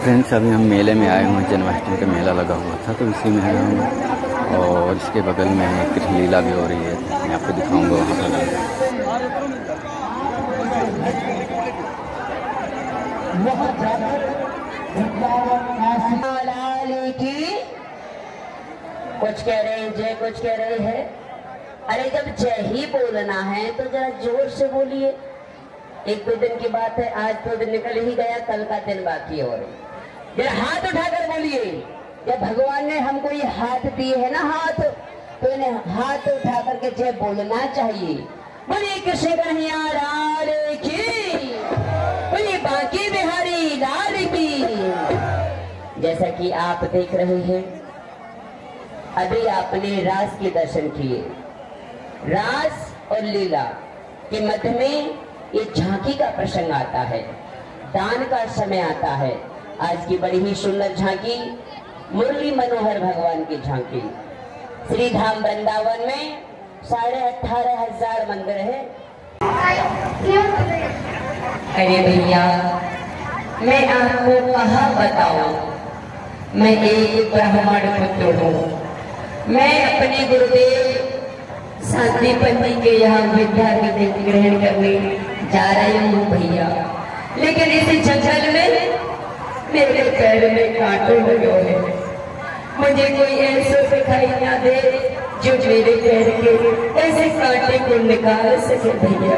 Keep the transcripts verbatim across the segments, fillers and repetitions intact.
Friends अभी हम मेले में आए हुए हैं, जन्माष्टमी का मेला लगा हुआ था तो इसी में हम, और इसके बगल में कृष्ण लीला भी हो रही है, मैं आपको दिखाऊंगा वहाँ पर। कुछ कह रहे हैं जय, कुछ कह रहे हैं। अरे जब जय ही बोलना है तो जरा जोर से बोलिए। एक दो दिन की बात है, आज तो दिन निकल ही गया, कल का दिन बाकी है। और जरा हाथ उठाकर बोलिए। जब भगवान ने हमको ये हाथ दिए है ना हाथ, तो इन्हें हाथ उठा करके जय बोलना चाहिए। बोलिए कृष्ण कन्हैया लाल की, बोलिए बांके बिहारी लाल की। जैसा कि आप देख रहे हैं, अभी आपने रास के दर्शन किए। रास और लीला के मध्य में ये झांकी का प्रसंग आता है, दान का समय आता है। आज की बड़ी ही सुंदर झांकी, मुरली मनोहर भगवान की झांकी। श्री धाम वृंदावन में साढ़े अठारह हजार मंदिर है। अरे भैया, मैं आपको कहाँ बताऊं, मैं एक ब्राह्मण पुत्र हूँ। मैं अपने गुरुदेव शांतिपन जी के यहाँ विद्या ग्रहण करने जा रही हूँ भैया, लेकिन इस जंगल में मेरे पैर में कांटे लगे हैं। मुझे कोई ऐसा दिखाई ना दे जो मेरे पैर के ऐसे कांटे को निकाल सके भैया।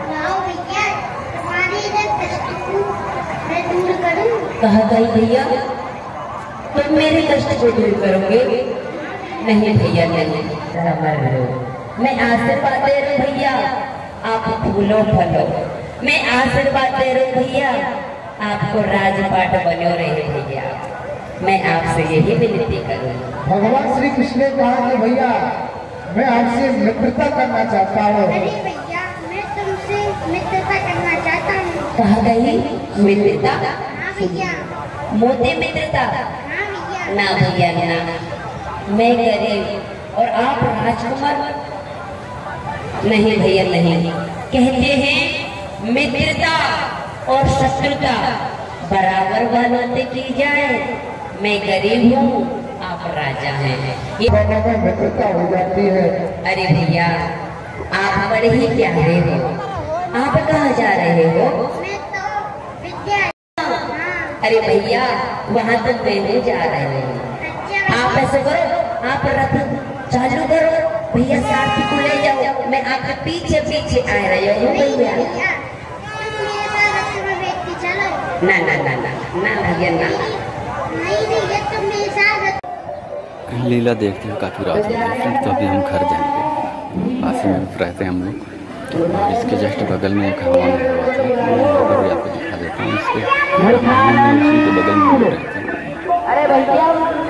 कहा गई भैया, तुम मेरे कष्ट को दूर करोगे? नहीं भैया नहीं, मैं आशीर्वाद दे रही भैया, आप फूलो फलो। मैं आशीर्वाद दे रही भैया, आपको राजपाट बनो रहे भैया। मैं आपसे यही विनती करूँ। भगवान श्री कृष्ण ने कहा कि भैया मैं आपसे मित्रता करना चाहता हूँ। अरे भैया, मैं तुमसे मित्रता करना चाहता हूँ। कहा गई मित्रता? हाँ भैया। मोटे मित्रता? हाँ भैया। ना भैया ना, मैं गरीब और आप राजकुमार। नहीं भैया नहीं, कहते हैं मित्रता और शत्रुता बराबर वालों से की जाए। मैं गरीब हूँ, आप राजा हैं, ये में मित्रता हो जाती है। अरे भैया, आप बड़े ही प्यारे हो। आप कहाँ जा रहे हो? मैं तो विद्या। हाँ। अरे भैया, वहाँ तक मैं जा रहे हो। अच्छा आप ऐसे करो, आप रथ चालू करो, भैया साथी को ले जाओ, मैं आपके पीछे पीछे आ रही हूँ भैया। भैया, तुम मेरे साथ रथ में बैठ के चलो। ना ना ना ना ना भैया ना। नहीं भैया, तुम मेरे साथ रथ। लीला देखते हुए काफ़ी रात हो गई, तो अभी हम घर जाएंगे। पास में रहते हैं हम लोग, और इसके जस्ट बगल में एक हवन हुआ था, यहाँ पर भी आपको दिखा देता हूँ। इसके उसी के बगल में रहते हैं। अरे भैया,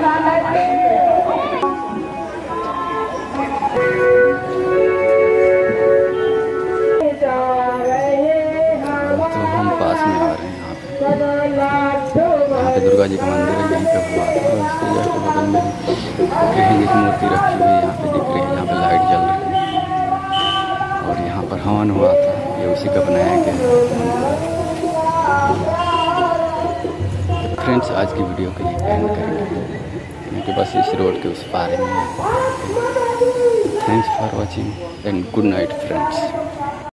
तो हम पास में आ रहे हैं। यहाँ पे यहाँ पे दुर्गा जी का मंदिर है, यहीं पे हुआ था। और इसके जस्ट बगल में कृष्ण जी की मूर्ति रखी हुई है, यहाँ पे दिख रही है। यहाँ पे लाइट जल रही है, और यहाँ पर हवन हुआ था, ये उसी का बनाया गया है। फ्रेंड्स, आज की वीडियो के लिए एंड करेंगे, क्योंकि बस इस रोड के उस पार में। Thanks for watching and good night friends.